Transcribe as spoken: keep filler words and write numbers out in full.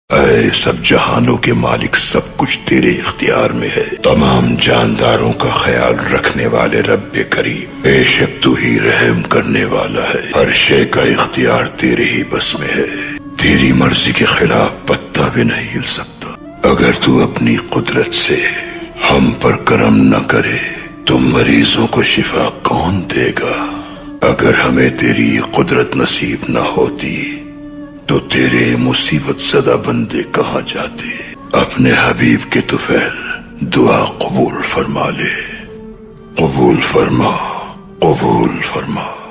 ऐ सब जहानों के मालिक, सब कुछ तेरे इख्तियार में है। तमाम जानदारों का ख्याल रखने वाले रब्बे करीम, बेशक तू ही रहम करने वाला है। हर शे का इख्तियार तेरे ही बस में है। तेरी मर्जी के खिलाफ पत्ता भी नहीं हिल सकता। अगर तू अपनी कुदरत से हम पर करम न करे तो मरीजों को शिफा कौन देगा। अगर हमें तेरी कुदरत नसीब न होती तो तेरे मुसीबत ज़दा बंदे कहाँ जाते। अपने हबीब के तुफैल दुआ कबूल फरमा ले, कबूल फरमा, कबूल फरमा।